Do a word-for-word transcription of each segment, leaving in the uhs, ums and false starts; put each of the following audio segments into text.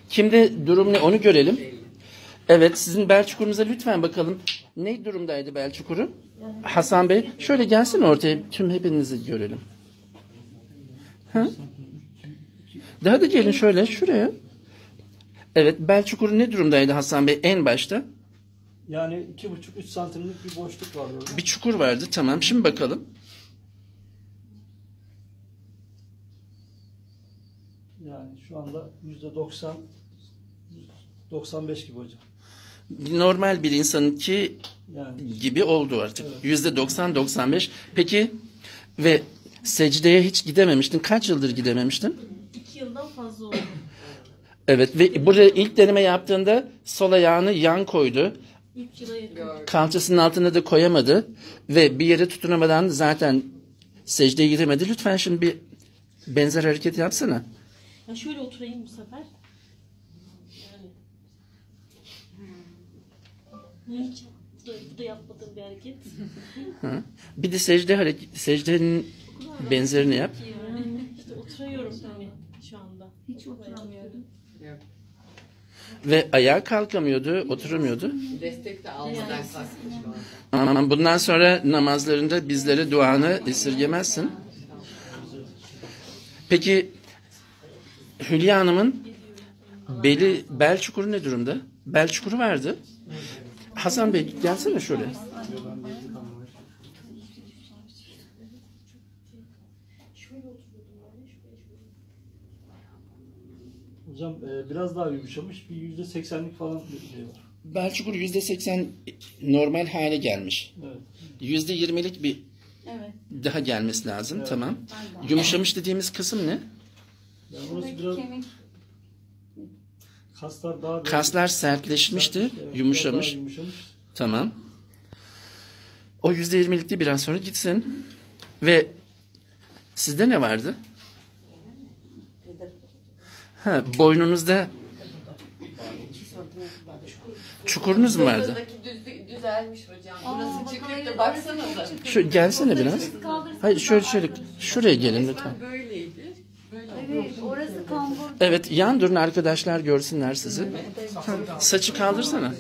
Kimde durum ne onu görelim. Evet, sizin bel çukurunuza lütfen bakalım. Ne durumdaydı bel çukuru? Hasan Bey, şöyle gelsin ortaya, tüm hepinizi görelim. Ha? Daha da gelin şöyle, şuraya. Evet, bel çukuru ne durumdaydı Hasan Bey en başta? Yani iki buçuk üç santimlik bir boşluk var orada. Bir çukur vardı, tamam. Şimdi bakalım. Yani şu anda yüzde doksan, doksan beş gibi hocam. Normal bir insanınki Yani gibi oldu artık. Evet. Yüzde doksan doksan beş. Peki ve secdeye hiç gidememiştin. Kaç yıldır gidememiştin? İki yıldan fazla oldu. Evet ve buraya ilk deneme yaptığında sol ayağını yan koydu. Üç yıla yakın. Kalçasının altına da koyamadı. Ve bir yere tutunamadan zaten secdeye giremedi. Lütfen şimdi bir benzer hareket yapsana. Ya şöyle oturayım bu sefer. Yani. Hiç bu da, bu da yapmadığım bir hareket. Ha. Bir de secde hareket, secdenin benzerini yap. Yani işte oturuyorum tabii şu anda. Hiç oturamıyordum. Ve ayağa kalkamıyordu, oturamıyordu. Destek de almadan kalkmış. Ama bundan sonra namazlarında bizlere duanı esirgemezsin. Peki Hülya Hanım'ın beli, bel çukuru ne durumda? Bel çukuru vardı. Hasan Bey gelsene şöyle. hocam e, biraz daha yumuşamış. Bir yüzde seksenlik falan bir şey var. Bel çukuru yüzde seksen normal hale gelmiş. Evet. Yüzde yirmilik bir Evet. daha gelmesi lazım. Evet. Tamam. Yumuşamış dediğimiz kısım ne? Yani orası Buradaki biraz kemik kaslar daha Kaslar sertleşmişti, Evet, biraz yumuşamış. daha yumuşamış. Tamam. O yüzde yirmilikte biraz sonra gitsin. Ve sizde ne vardı? Ha, boynunuzda çukurunuz mu vardı? Buradaki düz, düzelmiş hocam. Burası çıkıktı. Baksanıza. Şu gelsene biraz. Hayır şöyle şöyle şuraya gelin lütfen. Böyleydi. Böyle. evet, orası kambur. Evet, yan durun arkadaşlar görsünler sizi. Saçı kaldırsana.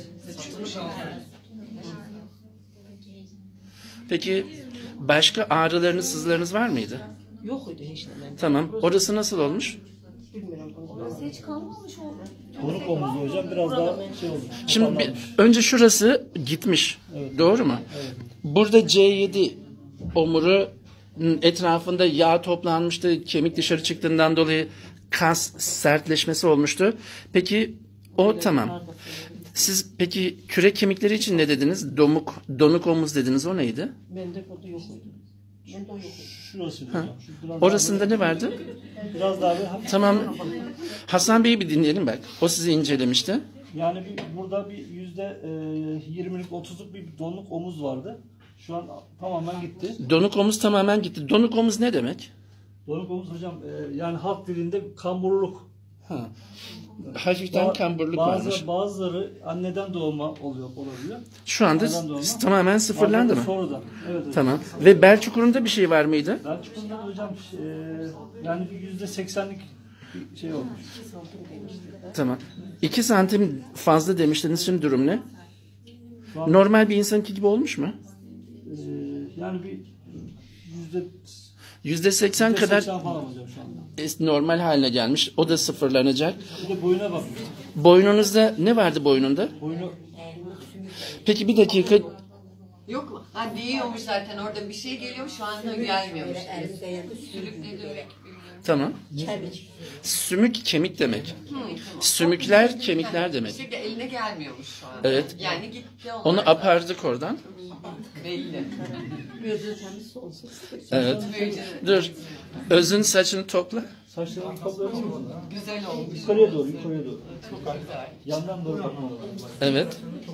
Peki başka ağrılarınız, sızlarınız var mıydı? Yok öyle hiç. Tamam. Orası nasıl olmuş? Orası hiç kalmamış oldu. Donuk omuzlu hocam biraz daha şey oldu. Şimdi bir, önce şurası gitmiş. Evet. Doğru mu? Evet. Burada C yedi omuru etrafında yağ toplanmıştı. Kemik dışarı çıktığından dolayı kas sertleşmesi olmuştu. Peki o tamam. Siz peki kürek kemikleri için ne dediniz? Domuk, donuk omuz dediniz. O neydi? Bende burada yok muydu? Bende o yok. Şurası hocam. Şu biraz Orasında daha ne vardı? böyle- biraz daha böyle hafif. Tamam. Hasan Bey'i bir dinleyelim bak. O sizi incelemişti. Yani bir, burada bir yüzde e, yirmilik otuzluk bir donuk omuz vardı. Şu an tamamen gitti. Donuk omuz tamamen gitti. Donuk omuz ne demek? Donuk omuz hocam e, yani halk dilinde kamburluk. Ha. Hafiften Ba- kamburluk bazı, varmış. Bazıları anneden doğma oluyor olabiliyor. Şu anda Anneden doğma. s- tamamen sıfırlandı Bazıları mı? Sonradan. Evet, evet. Tamam. Ve bel çukurunda bir şey var mıydı? Ben çıkınca hocam e, yani bir yüzde seksenlik bir şey olmuş. Tamam. iki santim fazla demiştiniz. Şimdi durum ne? Şu an, Normal bir insanki gibi olmuş mu? e, yani bir yüzde yüzde seksen kadar seksen falan hocam şu anda. es- normal haline gelmiş. O da sıfırlanacak. Bir de boyuna bakmıştım. Boynunuzda ne vardı boynunda? Boynu Peki bir dakika. Yok mu? Ha değiyormuş zaten. Orada bir şey geliyormuş. Şu anda gelmiyormuş. Sürükledi demek. Tamam. Sümük kemik demek. Sümükler kemikler demek. Bir şey de eline gelmiyormuş şu anda. Evet. Yani gitti olarak. Onu apardık oradan. Belli. Gözün temiz olsun. Evet. Böylece Dur. Özün saçını topla. saçlarını toplayalım mı? güzel olmuş. Yukarıya doğru, yukarıya doğru. Çok güzel. Yandan doğru bakalım. Evet.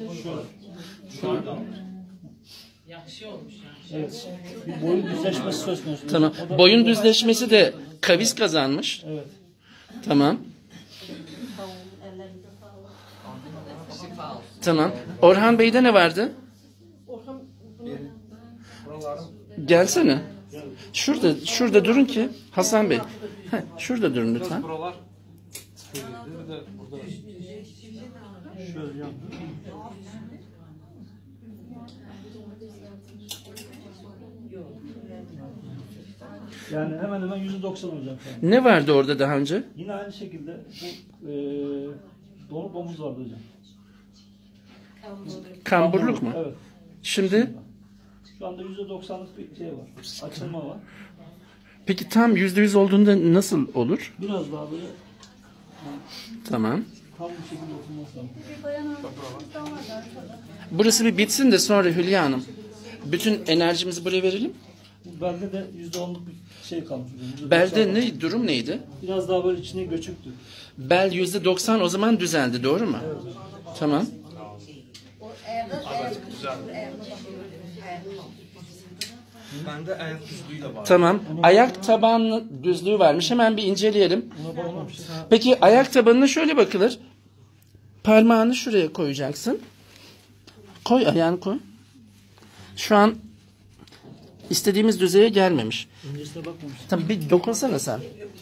Evet. Bir boyun düzleşmesi söz konusu. Tamam. O da- Boyun düzleşmesi de kavis kazanmış. Evet. Tamam. Şifa olsun. Tamam. Orhan Bey'de ne vardı? Orhan Gelsene. Şurada şurada durun ki Hasan Bey. Heh, şurada durun lütfen. Buralar Bir de burada şöyle yan. Yani hemen hemen yüzde doksan hocam. şu an. Ne vardı orada daha önce? Yine aynı şekilde bu e, donuk omuz vardı hocam. Kamburluk mu? Evet. Şimdi Şu anda yüzde doksanlık bir şey var. Açılma var. peki tam yüzde yüz olduğunda nasıl olur? Biraz daha böyle Tamam. tam bir şekilde oturması lazım. Bir bayan arkadaşımızdan vardı arkada. Burası bir bitsin de sonra Hülya Hanım. Bütün enerjimizi buraya verelim. Belde de yüzde onluk bir şey kalmış hocam. yüzde doksan Belde var. ne durum neydi? Biraz daha böyle içine göçüktü. Bel yüzde doksan o zaman düzeldi, doğru mu? Tamam. Bende ayak düzlüğü de var. Tamam. Ayak tabanlı düzlüğü varmış. Hemen bir inceleyelim. Buna bakmamıştım. Peki ayak tabanına şöyle bakılır. Parmağını şuraya koyacaksın. Koy, ayağını koy. Şu an istediğimiz düzeye gelmemiş. Öncesine bakmamıştım. Tamam, bir dokunsana sen.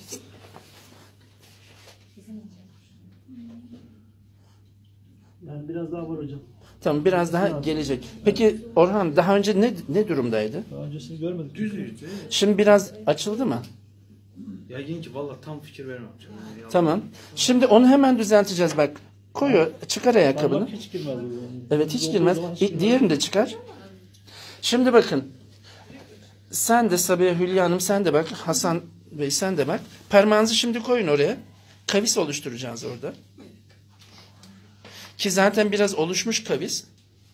Yani biraz daha var hocam. Tamam, biraz daha gelecek. Peki Orhan daha önce ne ne durumdaydı? Daha öncesini görmedik. Düzlüğü. Şimdi biraz açıldı mı? Ya yenge valla tam fikir vermem. Yani. Tamam. Şimdi onu hemen düzelteceğiz bak. Koy, çıkar ayakkabını. Parmak hiç girmez. Yani. Evet, hiç Olduğu girmez. zaman hiç E, girmez. Diğerini de çıkar. Şimdi bakın. Sen de Sabiha, Hülya Hanım sen de bak. Hasan Bey sen de bak. Parmağınızı şimdi koyun oraya. Kavis oluşturacağız orada. Ki zaten biraz oluşmuş kavis.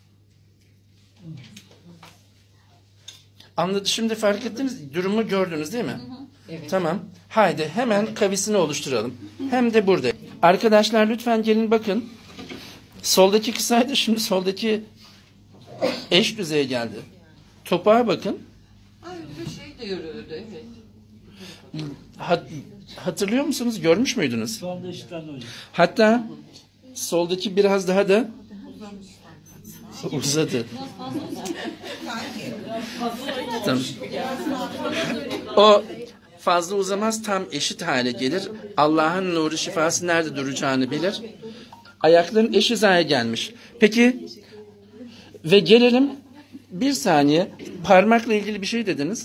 Anladı. Şimdi fark ettiniz. Durumu gördünüz değil mi? Evet. Tamam. Haydi hemen kavisini oluşturalım. Hem de burada. Arkadaşlar lütfen gelin bakın. Soldaki kısaydı, şimdi soldaki eş düzeye geldi. Topağa bakın. Ay bir şey de yürüdü, evet. Hat- hatırlıyor musunuz? Görmüş müydünüz? Şu anda eşitlendi hocam. Hatta soldaki biraz daha da uzadı. Tamam. O fazla uzamaz, tam eşit hale gelir. Allah'ın nuru şifası nerede duracağını bilir. Ayakların eş hizaya gelmiş. Peki ve gelelim bir saniye, parmakla ilgili bir şey dediniz.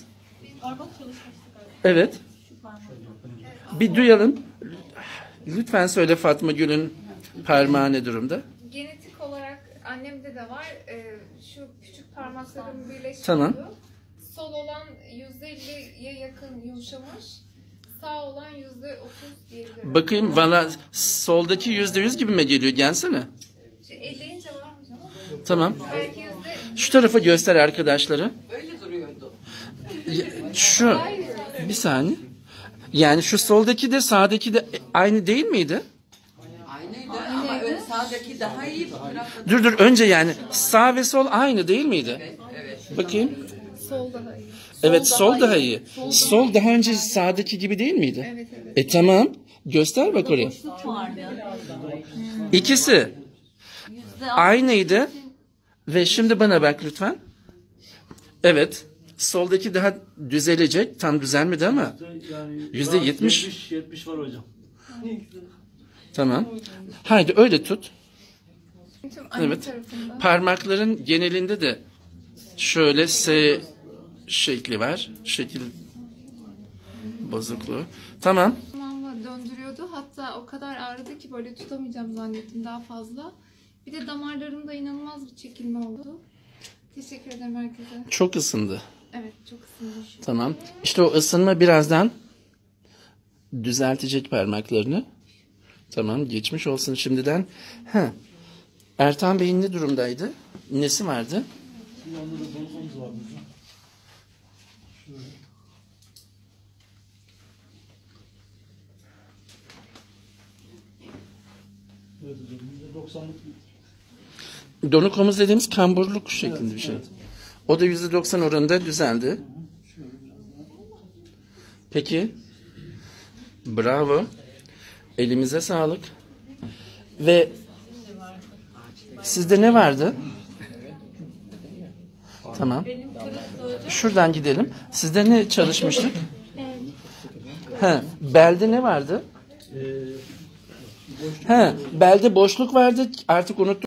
Evet. Bir duyalım. Lütfen söyle Fatma Gül'ün parmağı ne durumda? Genetik olarak annemde de var. Ee, şu küçük parmakların birleşimi. Tamam. Sol olan yüzde elliye yakın yumuşamış. Sağ olan yüzde otuz diyebilirim. Bakayım bana soldaki yüzde yüz gibi mi geliyor? Gelsene. İşte elleyince var hocam. Tamam. Belki yüzde... Şu tarafa göster arkadaşları. Öyle duruyordu. Şu bir saniye. Yani şu soldaki de sağdaki de aynı değil miydi? Aynıydı ama ön sağdaki daha iyi fotoğrafladı. Dur dur önce yani sağ ve sol aynı değil miydi? Evet, evet. Bakayım. Sol daha iyi. Evet, sol daha iyi. Sol daha önce sağdaki gibi değil miydi? Evet evet. E tamam. Göster bak oraya. İkisi aynıydı. Ve şimdi bana bak lütfen. Evet. Soldaki daha düzelecek. Tam düzelmedi ama. Yani Yüzde yetmiş. yetmiş var hocam. Tamam. Haydi öyle tut. Tüm anne Evet. tarafında. Parmakların genelinde de şöyle S şekli var. Şekil bozukluğu. Tamam. Zamanla döndürüyordu. Hatta o kadar ağrıdı ki böyle tutamayacağım zannettim daha fazla. Bir de damarlarımda inanılmaz bir çekilme oldu. Teşekkür ederim herkese. Çok ısındı. Evet çok ısınmış. Tamam. İşte o ısınma birazdan düzeltecek parmaklarını. Tamam. Geçmiş olsun şimdiden. Ha. Ertan Bey'in ne durumdaydı? Nesi vardı? Şu anda da donuk omuz var hocam. Şöyle. Evet hocam. yüzde doksanlık bir Donuk omuz dediğimiz kamburluk şeklinde bir şey. O da yüzde doksan oranında düzeldi. Peki. Bravo. Elimize sağlık. Ve sizde ne vardı? Tamam. Şuradan gidelim. Sizde ne çalışmıştık? Ha, belde ne vardı? Ee, He, belde boşluk vardı. Artık unuttum.